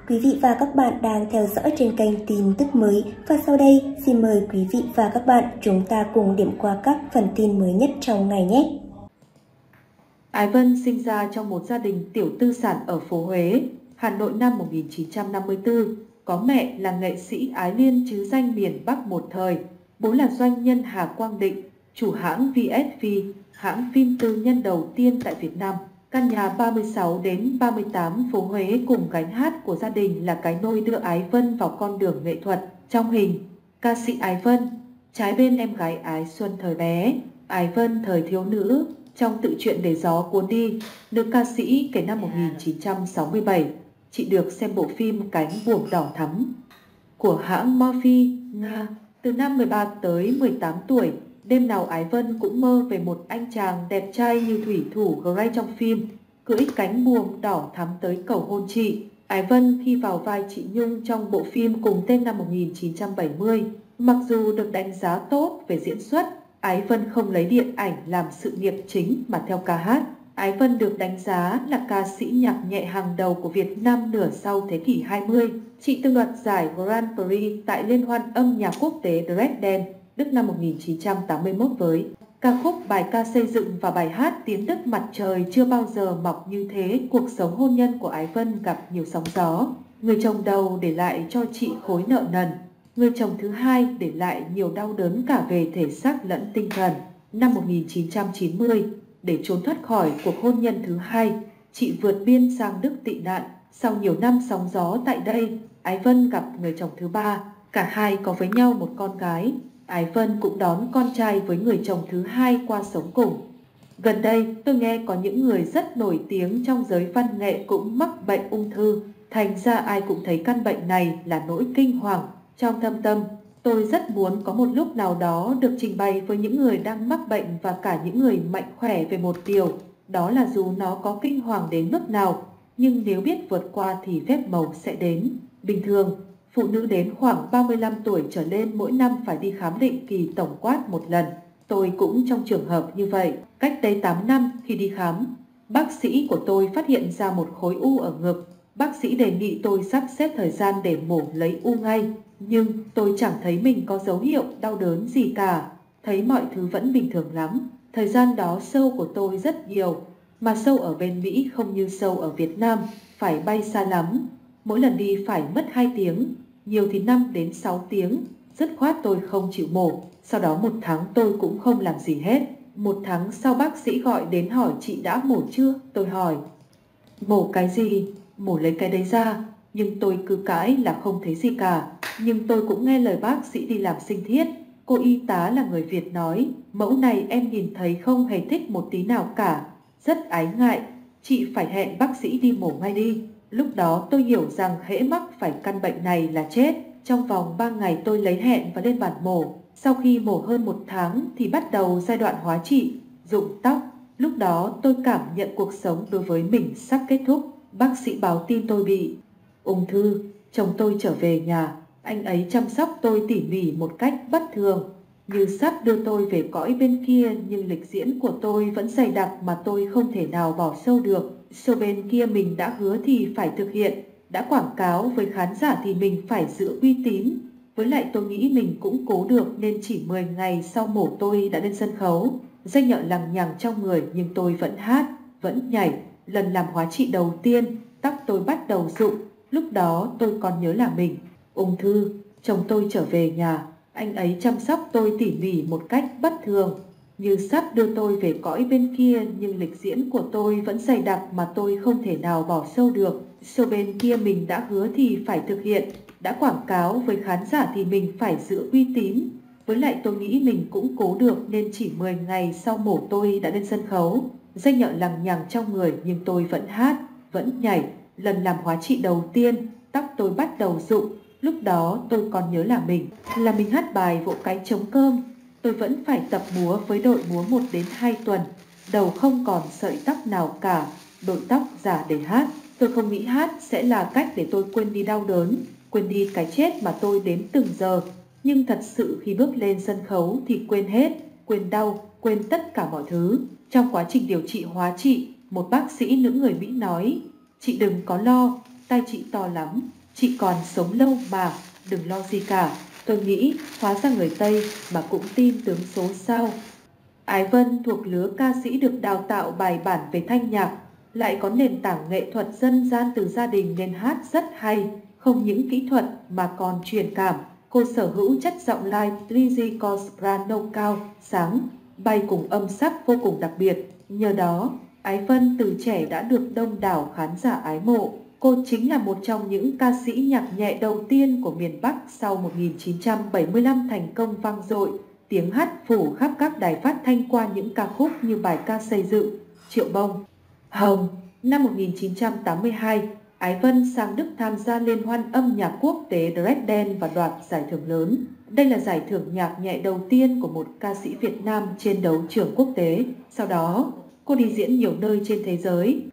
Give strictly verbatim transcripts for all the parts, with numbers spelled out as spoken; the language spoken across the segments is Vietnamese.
Quý vị và các bạn đang theo dõi trên kênh tin tức mới và sau đây xin mời quý vị và các bạn chúng ta cùng điểm qua các phần tin mới nhất trong ngày nhé. Ái Vân sinh ra trong một gia đình tiểu tư sản ở phố Huế, Hà Nội năm một nghìn chín trăm năm mươi tư. Có mẹ là nghệ sĩ Ái Liên chứ danh miền Bắc một thời. Bố là doanh nhân Hà Quang Định, chủ hãng vê ét vê, hãng phim tư nhân đầu tiên tại Việt Nam. Căn nhà ba mươi sáu đến ba mươi tám phố Huế cùng gánh hát của gia đình là cái nôi đưa Ái Vân vào con đường nghệ thuật. Trong hình, ca sĩ Ái Vân, trái bên em gái Ái Xuân thời bé, Ái Vân thời thiếu nữ. Trong tự truyện Để gió cuốn đi, nữ ca sĩ kể năm một nghìn chín trăm sáu mươi bảy, chị được xem bộ phim Cánh buồm đỏ thắm của hãng Morphe, Nga. Từ năm mười ba tới mười tám tuổi, đêm nào Ái Vân cũng mơ về một anh chàng đẹp trai như thủy thủ Gray trong phim, cưỡi cánh buồm đỏ thắm tới cầu hôn chị. Ái Vân khi vào vai chị Nhung trong bộ phim cùng tên năm một nghìn chín trăm bảy mươi, mặc dù được đánh giá tốt về diễn xuất, Ái Vân không lấy điện ảnh làm sự nghiệp chính mà theo ca hát. Ái Vân được đánh giá là ca sĩ nhạc nhẹ hàng đầu của Việt Nam nửa sau thế kỷ hai mươi. Chị từng đoạt giải Grand Prix tại Liên hoan âm nhạc quốc tế Dresden, Đức năm một nghìn chín trăm tám mươi mốt với ca khúc Bài ca xây dựng và bài hát Tiếng Đức mặt trời chưa bao giờ mọc như thế. Cuộc sống hôn nhân của Ái Vân gặp nhiều sóng gió. Người chồng đầu để lại cho chị khối nợ nần. Người chồng thứ hai để lại nhiều đau đớn cả về thể xác lẫn tinh thần. Năm một nghìn chín trăm chín mươi, để trốn thoát khỏi cuộc hôn nhân thứ hai, chị vượt biên sang Đức tị nạn. Sau nhiều năm sóng gió tại đây, Ái Vân gặp người chồng thứ ba. Cả hai có với nhau một con gái. Ái Vân cũng đón con trai với người chồng thứ hai qua sống cùng. Gần đây, tôi nghe có những người rất nổi tiếng trong giới văn nghệ cũng mắc bệnh ung thư. Thành ra ai cũng thấy căn bệnh này là nỗi kinh hoàng. Trong thâm tâm, tôi rất muốn có một lúc nào đó được trình bày với những người đang mắc bệnh và cả những người mạnh khỏe về một điều, đó là dù nó có kinh hoàng đến mức nào, nhưng nếu biết vượt qua thì phép màu sẽ đến. Bình thường, phụ nữ đến khoảng ba mươi lăm tuổi trở lên mỗi năm phải đi khám định kỳ tổng quát một lần. Tôi cũng trong trường hợp như vậy. Cách đây tám năm khi đi khám, bác sĩ của tôi phát hiện ra một khối u ở ngực. Bác sĩ đề nghị tôi sắp xếp thời gian để mổ lấy u ngay. Nhưng tôi chẳng thấy mình có dấu hiệu đau đớn gì cả. Thấy mọi thứ vẫn bình thường lắm. Thời gian đó sâu của tôi rất nhiều. Mà sâu ở bên Mỹ không như sâu ở Việt Nam, phải bay xa lắm. Mỗi lần đi phải mất hai tiếng, nhiều thì năm đến sáu tiếng. Dứt khoát tôi không chịu mổ. Sau đó một tháng tôi cũng không làm gì hết. Một tháng sau bác sĩ gọi đến hỏi chị đã mổ chưa? Tôi hỏi, mổ cái gì? Mổ lấy cái đấy ra. Nhưng tôi cứ cãi là không thấy gì cả. Nhưng tôi cũng nghe lời bác sĩ đi làm sinh thiết. Cô y tá là người Việt nói, mẫu này em nhìn thấy không hề thích một tí nào cả. Rất ái ngại, chị phải hẹn bác sĩ đi mổ ngay đi. Lúc đó tôi hiểu rằng hễ mắc phải căn bệnh này là chết. Trong vòng ba ngày tôi lấy hẹn và lên bàn mổ. Sau khi mổ hơn một tháng thì bắt đầu giai đoạn hóa trị, rụng tóc. Lúc đó tôi cảm nhận cuộc sống đối với mình sắp kết thúc. Bác sĩ báo tin tôi bị ung thư. Chồng tôi trở về nhà. Anh ấy chăm sóc tôi tỉ mỉ một cách bất thường, như sắp đưa tôi về cõi bên kia, nhưng lịch diễn của tôi vẫn dày đặc mà tôi không thể nào bỏ sâu được. Show bên kia mình đã hứa thì phải thực hiện, đã quảng cáo với khán giả thì mình phải giữ uy tín. Với lại tôi nghĩ mình cũng cố được nên chỉ mười ngày sau mổ tôi đã lên sân khấu. Danh nhợ lằng nhằng trong người nhưng tôi vẫn hát, vẫn nhảy. Lần làm hóa trị đầu tiên, tóc tôi bắt đầu rụng. Lúc đó tôi còn nhớ là mình ung thư. Chồng tôi trở về nhà. Anh ấy chăm sóc tôi tỉ mỉ một cách bất thường, như sắp đưa tôi về cõi bên kia, nhưng lịch diễn của tôi vẫn dày đặc mà tôi không thể nào bỏ sâu được. Show bên kia mình đã hứa thì phải thực hiện, đã quảng cáo với khán giả thì mình phải giữ uy tín. Với lại tôi nghĩ mình cũng cố được nên chỉ mười ngày sau mổ tôi đã lên sân khấu. Danh nhợ lằng nhằng trong người nhưng tôi vẫn hát, vẫn nhảy. Lần làm hóa trị đầu tiên, tóc tôi bắt đầu rụng. Lúc đó tôi còn nhớ là mình là mình hát bài Vỗ Cái Trống Cơm. Tôi vẫn phải tập múa với đội múa một đến hai tuần. Đầu không còn sợi tóc nào cả, đội tóc giả để hát. Tôi không nghĩ hát sẽ là cách để tôi quên đi đau đớn, quên đi cái chết mà tôi đếm từng giờ. Nhưng thật sự khi bước lên sân khấu thì quên hết, quên đau, quên tất cả mọi thứ. Trong quá trình điều trị hóa trị, một bác sĩ nữ người Mỹ nói, chị đừng có lo, tai chị to lắm, chị còn sống lâu mà, đừng lo gì cả. Tôi nghĩ hóa ra người Tây mà cũng tin tướng số sao. Ái Vân thuộc lứa ca sĩ được đào tạo bài bản về thanh nhạc, lại có nền tảng nghệ thuật dân gian từ gia đình nên hát rất hay, không những kỹ thuật mà còn truyền cảm. Cô sở hữu chất giọng live Trizico soprano cao, sáng, bay cùng âm sắc vô cùng đặc biệt. Nhờ đó, Ái Vân từ trẻ đã được đông đảo khán giả ái mộ. Cô chính là một trong những ca sĩ nhạc nhẹ đầu tiên của miền Bắc sau một nghìn chín trăm bảy mươi lăm thành công vang dội. Tiếng hát phủ khắp các đài phát thanh qua những ca khúc như bài ca Xây Dựng, Triệu Bông, Hồng. Năm một nghìn chín trăm tám mươi hai, Ái Vân sang Đức tham gia liên hoan âm nhạc quốc tế Dresden và đoạt giải thưởng lớn. Đây là giải thưởng nhạc nhẹ đầu tiên của một ca sĩ Việt Nam trên đấu trường quốc tế. Sau đó, cô đi diễn nhiều nơi trên thế giới.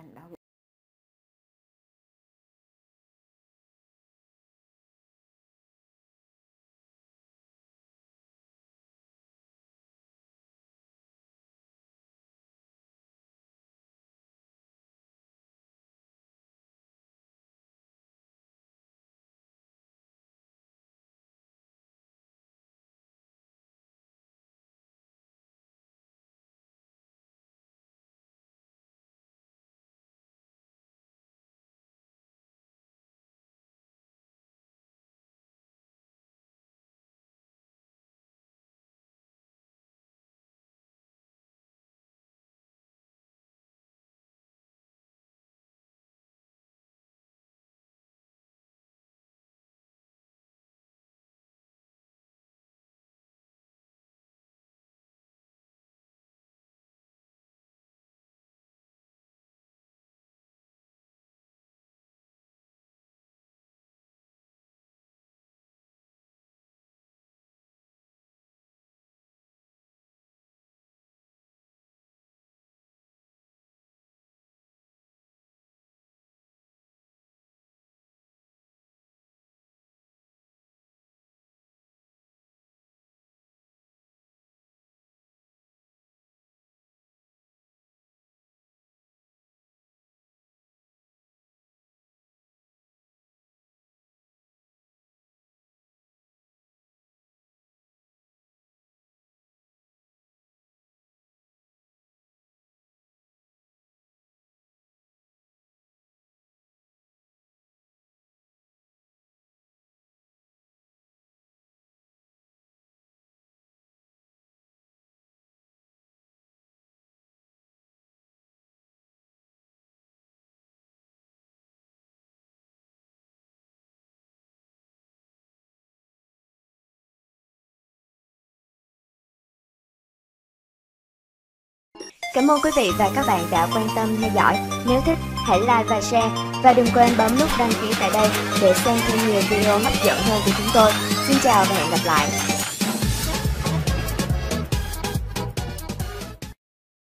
Cảm ơn quý vị và các bạn đã quan tâm theo dõi. Nếu thích, hãy like và share. Và đừng quên bấm nút đăng ký tại đây để xem thêm nhiều video hấp dẫn hơn của chúng tôi. Xin chào và hẹn gặp lại.